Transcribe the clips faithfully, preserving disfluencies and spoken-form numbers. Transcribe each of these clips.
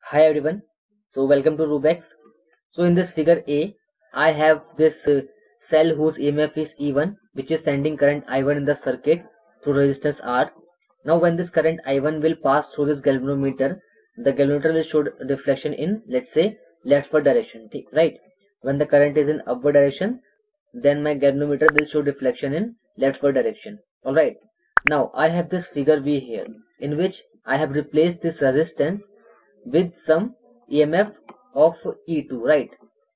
Hi everyone, so welcome to Rubex. So in this figure A, I have this uh, cell whose E M F is E one, which is sending current I one in the circuit through resistance R. Now when this current I one will pass through this galvanometer, the galvanometer will show reflection in, let's say, leftward direction, right? When the current is in upward direction, then my galvanometer will show deflection in leftward direction. Alright, now I have this figure B here, in which I have replaced this resistance with some E M F of E two, right?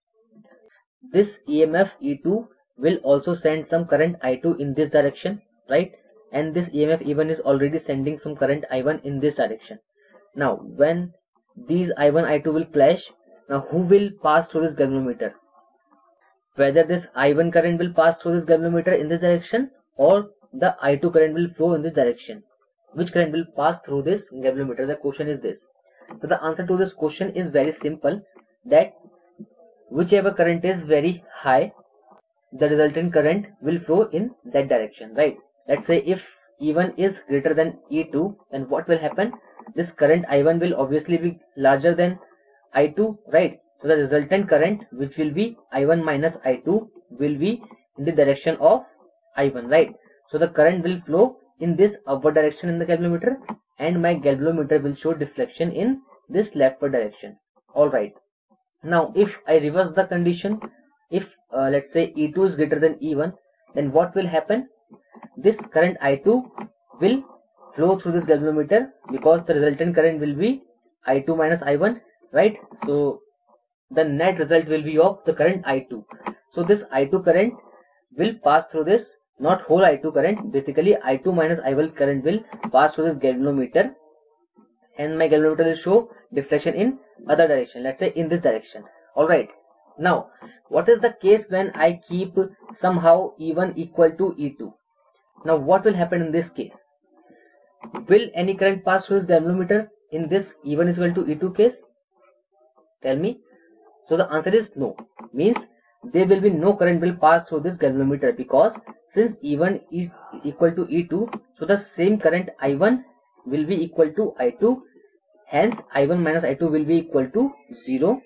This E M F E two will also send some current I two in this direction, right? And this E M F E one is already sending some current I one in this direction. Now when these I one I two will clash, now who will pass through this galvanometer? Whether this I one current will pass through this galvanometer in this direction, or the I two current will flow in this direction. Which current will pass through this galvanometer? The question is this. So the answer to this question is very simple, that whichever current is very high, the resultant current will flow in that direction, right? Let's say if E one is greater than E two, then what will happen? This current I one will obviously be larger than I two, right? So the resultant current, which will be I one minus I two, will be in the direction of I one, right? So the current will flow in this upward direction in the galvanometer, and my galvanometer will show deflection in this leftward direction. Alright, now if I reverse the condition, if uh, let's say E two is greater than E one, then what will happen? This current I two will flow through this galvanometer, because the resultant current will be I two minus I one, right? So the net result will be of the current I two. So this I two current will pass through this, not whole I two current, basically I two minus I one current will pass through this galvanometer, and my galvanometer will show deflection in other direction, let's say in this direction. Alright, now what is the case when I keep somehow E one equal to E two? Now what will happen in this case? Will any current pass through this galvanometer in this E one is equal to E two case? Tell me. So the answer is no. Means there will be no current will pass through this galvanometer, because since E one is equal to E two, so the same current I one will be equal to I two, hence I one minus I two will be equal to zero.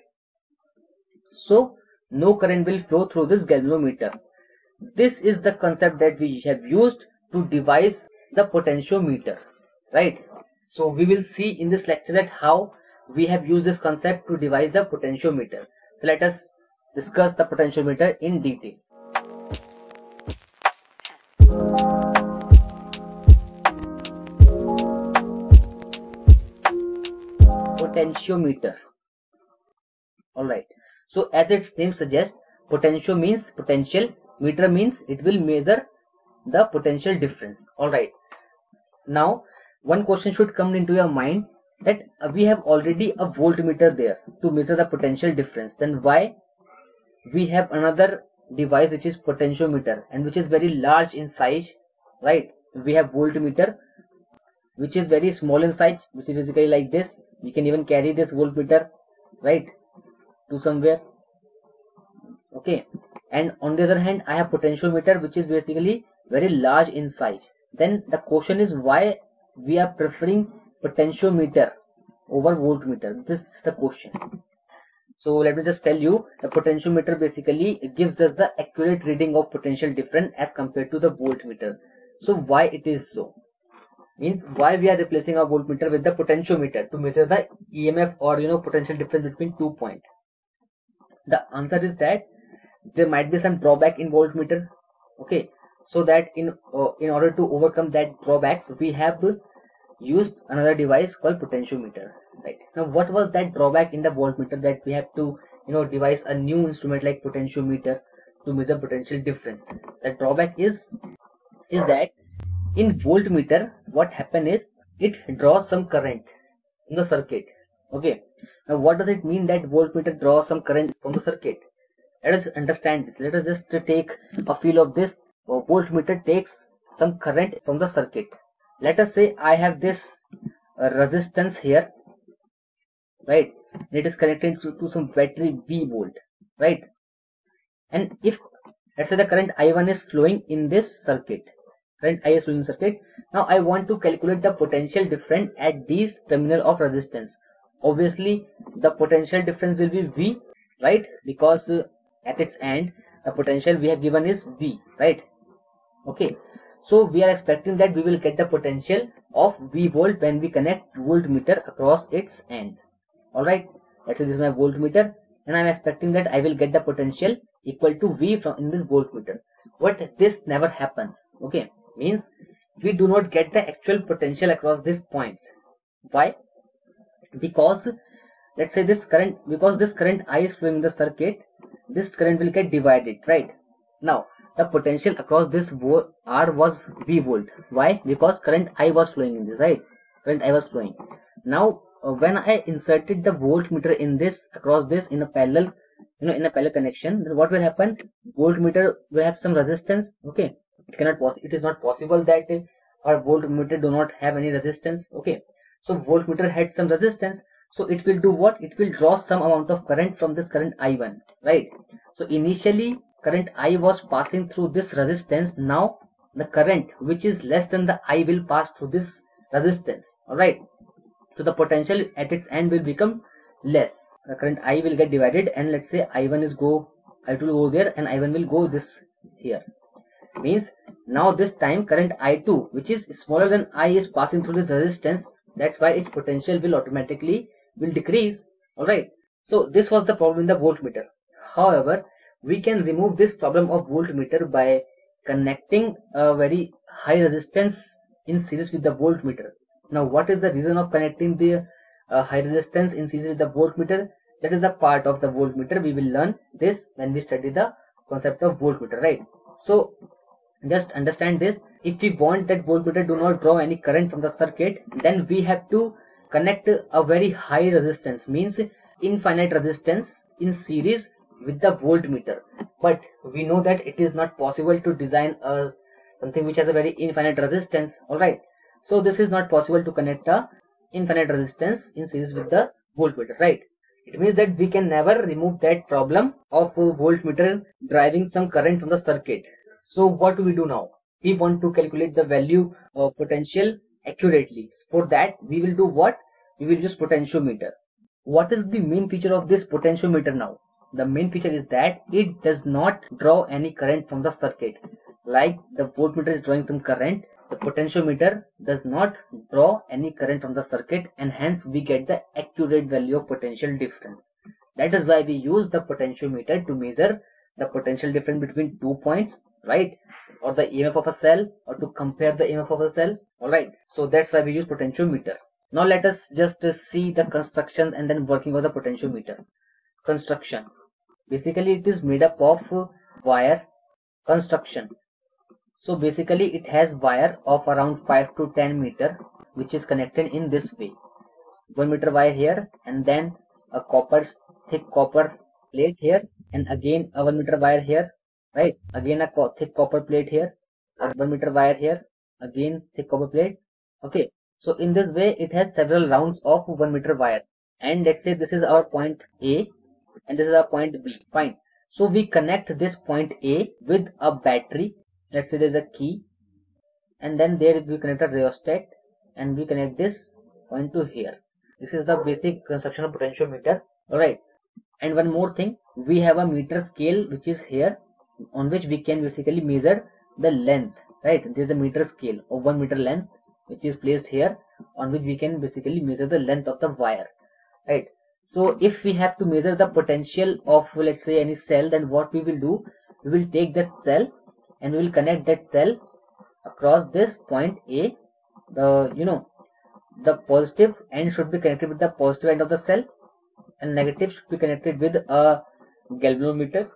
So no current will flow through this galvanometer. This is the concept that we have used to devise the potentiometer, right? So we will see in this lecture that how we have used this concept to devise the potentiometer. So let us discuss the potentiometer in detail. Potentiometer. Alright, so as its name suggests, potentio means potential, meter means it will measure the potential difference. Alright, now one question should come into your mind, that we have already a voltmeter there to measure the potential difference, then why we have another device which is potentiometer, and which is very large in size, right? We have voltmeter which is very small in size, which is basically like this. We can even carry this voltmeter, right, to somewhere. Okay, and on the other hand I have potentiometer which is basically very large in size. Then the question is why we are preferring potentiometer over voltmeter. This is the question. So let me just tell you, the potentiometer basically gives us the accurate reading of potential difference as compared to the voltmeter. So why it is so? Means why we are replacing our voltmeter with the potentiometer to measure the E M F, or you know potential difference between two points. The answer is that there might be some drawback in voltmeter. Okay, so that in uh, in order to overcome that drawbacks, we have used another device called potentiometer. Right, now what was that drawback in the voltmeter, that we have to you know devise a new instrument like potentiometer to measure potential difference? The drawback is is that in voltmeter what happen is it draws some current in the circuit. Okay, now what does it mean that voltmeter draws some current from the circuit? Let us understand this. Let us just take a feel of this. A voltmeter takes some current from the circuit. Let us say I have this uh, resistance here, right? It is connected to, to some battery V volt, right? And if let's say the current I one is flowing in this circuit, current I is flowing in the circuit. Now I want to calculate the potential difference at these terminal of resistance. obviously the potential difference will be V, right? Because uh, at its end the potential we have given is V, right? Okay, so we are expecting that we will get the potential of V volt when we connect voltmeter across its end. Alright, let's say this is my voltmeter, and I am expecting that I will get the potential equal to V from in this voltmeter. But this never happens. Okay, means we do not get the actual potential across these points. Why? Because let's say this current, because this current I is flowing in the circuit, this current will get divided, right? Now the potential across this R was V volt. Why? Because current I was flowing in this, right? Current I was flowing. Now uh, when I inserted the voltmeter in this, across this in a parallel, you know, in a parallel connection, then what will happen? Voltmeter will have some resistance. Okay, it cannot poss it is not possible that uh, our voltmeter do not have any resistance. Okay, so voltmeter had some resistance, so it will do what? It will draw some amount of current from this current I one, right? So initially current I was passing through this resistance. Now the current which is less than the I will pass through this resistance. Alright, so the potential at its end will become less. The current I will get divided, and let's say I one is go, I two will go there, and I one will go this here. Means now this time current I two, which is smaller than I, is passing through this resistance. That's why its potential will automatically will decrease. Alright, so this was the problem in the voltmeter. However, we can remove this problem of voltmeter by connecting a very high resistance in series with the voltmeter. Now what is the reason of connecting the uh, high resistance in series with the voltmeter? That is a part of the voltmeter. We will learn this when we study the concept of voltmeter, right? So just understand this. If we want that voltmeter do not draw any current from the circuit, then we have to connect a very high resistance, means infinite resistance in series with the voltmeter. But we know that it is not possible to design a something which has a very infinite resistance. Alright, so this is not possible to connect a infinite resistance in series with the voltmeter, right? It means that we can never remove that problem of a voltmeter driving some current from the circuit. So what do we do now? We want to calculate the value of potential accurately. For that we will do what? We will use potentiometer. What is the main feature of this potentiometer now? The main feature is that it does not draw any current from the circuit. Like the voltmeter is drawing some current, the potentiometer does not draw any current from the circuit, and hence we get the accurate value of potential difference. That is why we use the potentiometer to measure the potential difference between two points, right? Or the E M F of a cell, or to compare the E M F of a cell. Alright, so that's why we use potentiometer. Now let us just see the construction and then working of the potentiometer. Construction. Basically it is made up of wire construction. So basically it has wire of around five to ten meter, which is connected in this way. one meter wire here, and then a copper, thick copper plate here, and again a one meter wire here, right? Again a co thick copper plate here, a one meter wire here, again thick copper plate. Okay, so in this way it has several rounds of one meter wire, and let's say this is our point A and this is our point B. Fine. So we connect this point A with a battery. Let's say there's a key, and then there we connect a rheostat, and we connect this point to here. This is the basic construction of potentiometer. Alright, and one more thing, we have a meter scale which is here, on which we can basically measure the length, right? There is a meter scale of one meter length which is placed here, on which we can basically measure the length of the wire, right? So if we have to measure the potential of, let's say, any cell, then what we will do, we will take that cell and we will connect that cell across this point A. The you know the positive end should be connected with the positive end of the cell, and negative should be connected with a galvanometer,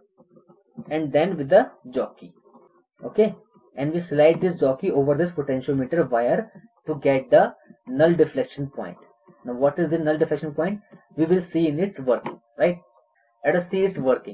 and then with the jockey. Okay, and we slide this jockey over this potentiometer wire to get the null deflection point. Now what is the null deflection point? We will see in its working, right? Let us see its working.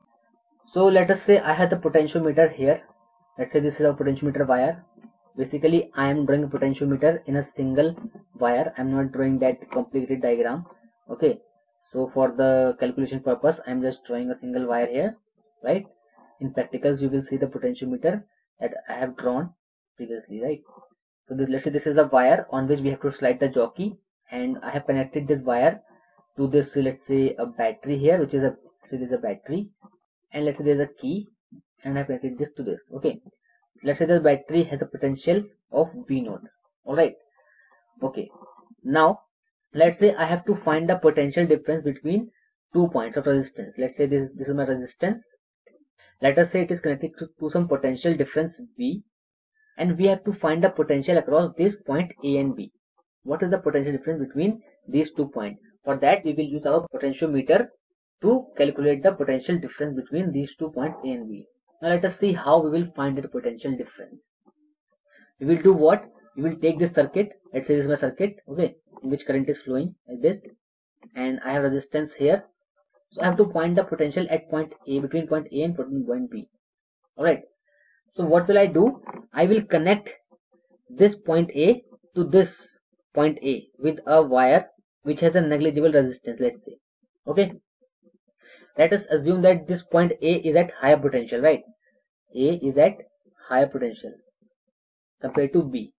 So let us say I have the potentiometer here. Let's say this is a potentiometer wire. Basically I am drawing a potentiometer in a single wire. I am not drawing that complicated diagram. Okay, so for the calculation purpose I am just drawing a single wire here, right? In practicals you will see the potentiometer that I have drawn previously, right? So this, let's say this is a wire on which we have to slide the jockey, and I have connected this wire to this, let's say, a battery here, which is a, so this is a battery, and let's say there's a key, and I've connected this to this. Okay, let's say the battery has a potential of V naught. All right. Okay. Now let's say I have to find the potential difference between two points of resistance. Let's say this this is my resistance. Let us say it is connected to, to some potential difference V, and we have to find the potential across this point A and B. What is the potential difference between these two points? For that, we will use our potentiometer to calculate the potential difference between these two points A and B. Now let us see how we will find the potential difference. We will do what? We will take this circuit. Let's say this is my circuit, okay, in which current is flowing like this, and I have resistance here. So I have to find the potential at point A, between point A and point B. Alright. So what will I do? I will connect this point A to this point A with a wire which has a negligible resistance, let's say. Okay. Let us assume that this point A is at higher potential, right? A is at higher potential compared to B.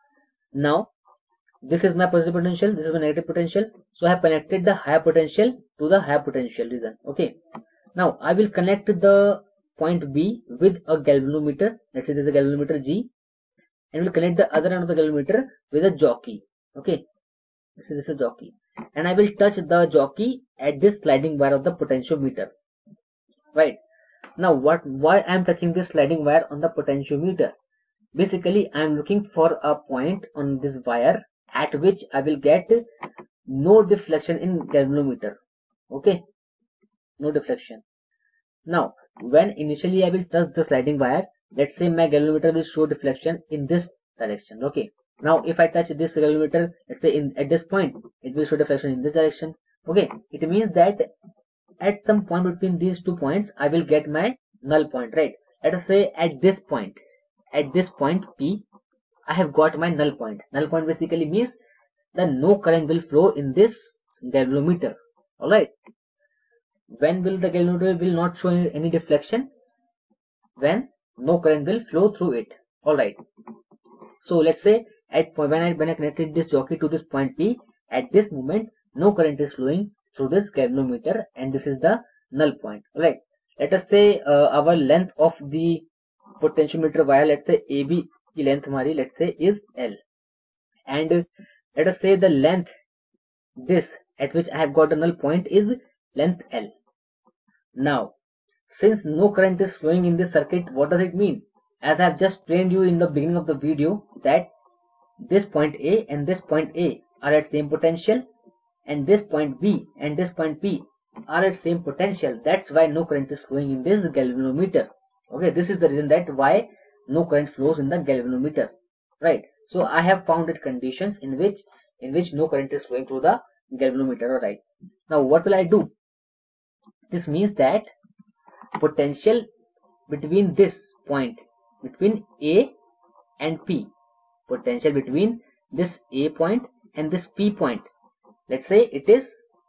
Now this is my positive potential, this is my negative potential. So I have connected the higher potential to the higher potential region. Okay. Now I will connect the point B with a galvanometer. Let's say this is a galvanometer G, and we'll connect the other end of the galvanometer with a jockey. Okay. Let's say this is a jockey, and I will touch the jockey at this sliding wire of the potentiometer. Right. Now what? Why I am touching this sliding wire on the potentiometer? Basically, I am looking for a point on this wire at which I will get no deflection in galvanometer. Okay, no deflection. Now when initially I will touch the sliding wire, let's say my galvanometer will show deflection in this direction. Okay, now if I touch this galvanometer, let's say in at this point, it will show deflection in this direction. Okay, it means that at some point between these two points I will get my null point, right? Let us say at this point, at this point P, I have got my null point. Null point basically means that no current will flow in this galvanometer. Alright. When will the galvanometer will not show any deflection? When no current will flow through it. Alright. So let's say at when I when I connected this jockey to this point P, at this moment no current is flowing through this galvanometer, and this is the null point. Alright. Let us say uh, our length of the potentiometer wire, let's say A B की length हमारी, let's say, is L, and let us say the length this at which I have got a null point is length L. Now since no current is flowing in this circuit, what does it mean? As I have just trained you in the beginning of the video that this point A and this point A are at same potential, and this point B and this point P are at same potential. That's why no current is flowing in this galvanometer. Okay, this is the reason that why no current flows in the galvanometer, right? So I have found it conditions in which in which no current is flowing through the galvanometer. All right. Now what will I do? This means that potential between this point, between A and P, potential between this A point and this P point, let's say it is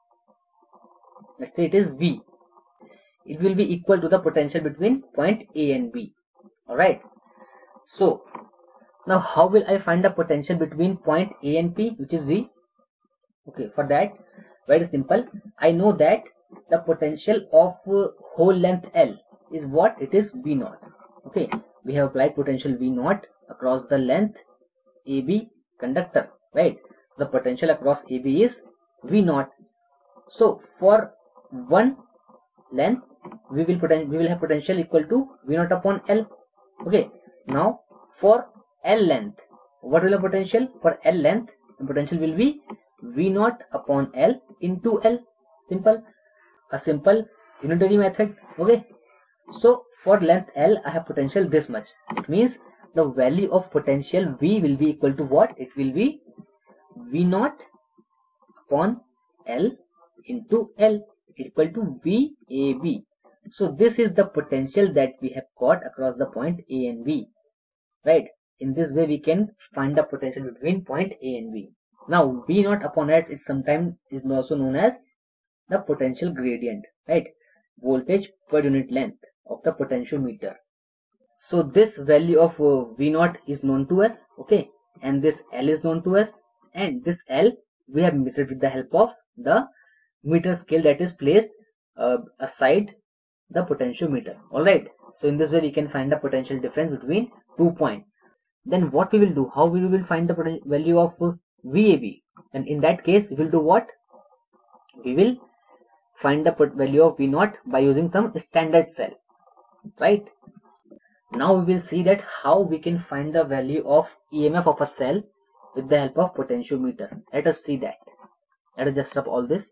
let's say it is V. It will be equal to the potential between point A and B. All right. So now how will I find the potential between point A and P, which is V? Okay, for that, very simple. I know that the potential of uh, whole length L is what? It is V naught. Okay, we have applied potential V naught across the length A B conductor, right? The potential across A B is V naught. So for one length, we will poten we will have potential equal to V naught upon L. Okay. Now for L length, what will the potential? For L length, the potential will be V naught upon L into L. Simple. A simple unitary method. Okay. So for length L, I have potential this much. It means the value of potential V will be equal to what? It will be V naught upon L into L equal to V A B. So this is the potential that we have got across the point A and B, right? In this way we can find the potential between point A and B. Now V naught upon L, it sometimes is also known as the potential gradient, right? Voltage per unit length of the potentiometer. So this value of uh, V naught is known to us, okay, and this L is known to us, and this L we have measured with the help of the meter scale that is placed uh, aside the potentiometer. Alright, so in this way we can find the potential difference between two points. Then what we will do, how we will find the value of uh, V A B? And in that case we will do what? We will find the value of V naught by using some standard cell, right? Now we will see that how we can find the value of E M F of a cell with the help of potentiometer. Let us see that. Let us just rub all this.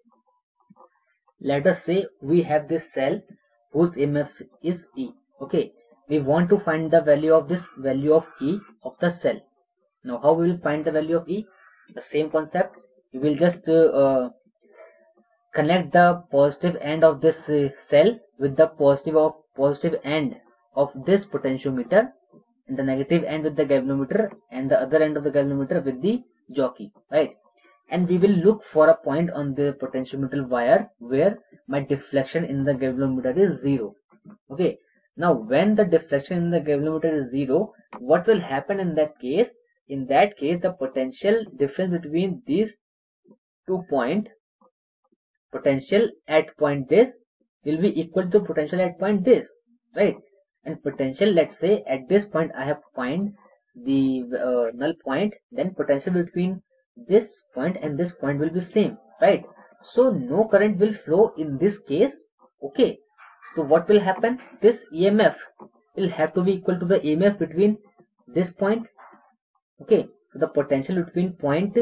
Let us say we have this cell whose E M F is E. Okay, we want to find the value of this value of E of the cell. Now how we will find the value of E? The same concept. We will just uh, uh, connect the positive end of this uh, cell with the positive of positive end of this potentiometer, and the negative end with the galvanometer, and the other end of the galvanometer with the jockey, right? And we will look for a point on the potentiometer wire where my deflection in the galvanometer is zero. Okay, now when the deflection in the galvanometer is zero, what will happen in that case? In that case, the potential difference between these two points, potential at point this will be equal to potential at point this, right? And potential, let's say at this point I have to find the uh, null point, then potential between this point and this point will be same, right? So no current will flow in this case. Okay, so what will happen? This E M F will have to be equal to the E M F between this point. Okay, so the potential between point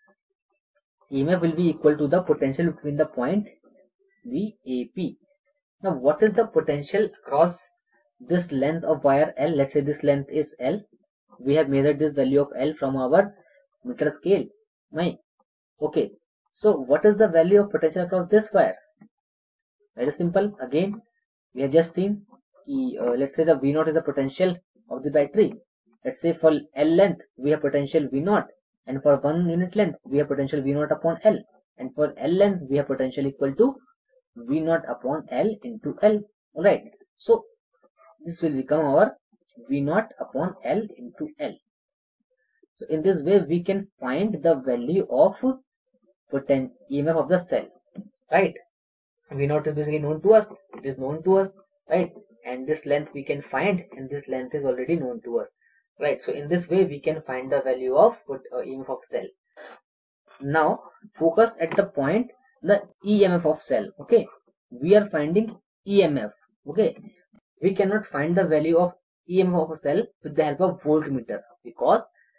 E M F will be equal to the potential between the point V A P. Now what is the potential across this length of wire L? Let's say this length is L. We have measured this value of L from our meter scale. Right? Okay, so what is the value of potential across this wire? Very simple. Again, we have just seen uh, let's say the V naught is the potential of the battery. Let's say for L length we have potential V naught, and for one unit length we have potential V naught upon L, and for L length we have potential equal to V naught upon L into L. Alright, so this will become our V naught upon L into L. So in this way we can find the value of potent E M F of the cell, right? V naught is basically known to us, it is known to us, right? And this length we can find, and this length is already known to us, right? So in this way we can find the value of uh, E M F of cell. Now focus at the point the E M F of cell. Okay, we are finding E M F. Okay, we cannot find the value of E M F of a cell with the help of voltmeter, because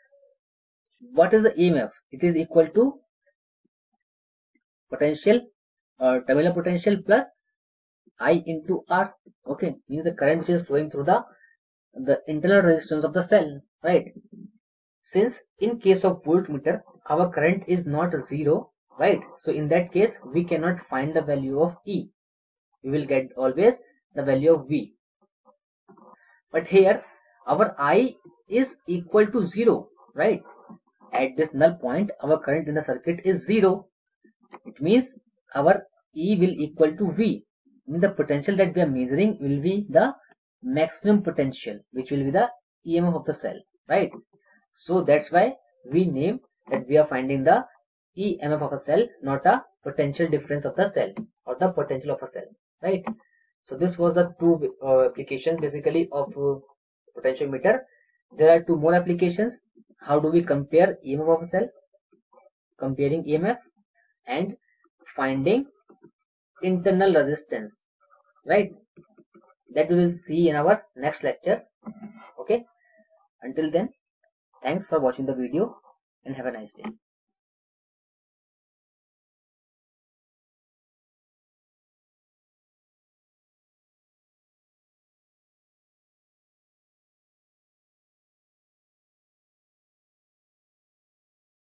what is the E M F? It is equal to potential uh, terminal potential plus I into R. Okay, means the current which is flowing through the the internal resistance of the cell, right? Since in case of voltmeter our current is not zero, right? So in that case we cannot find the value of E. We will get always the value of V. But here our I is equal to zero, right? At this null point our current in the circuit is zero. It means our E will equal to V. And the potential that we are measuring will be the maximum potential, which will be the E M F of the cell, right? So that's why we name that we are finding the E M F of a cell, not a potential difference of the cell or the potential of a cell, right? So this was the two uh, applications basically of uh, potentiometer. There are two more applications. How do we compare E M F of a cell? Comparing E M F and finding internal resistance, right? That we will see in our next lecture. Okay, until then, thanks for watching the video and have a nice day.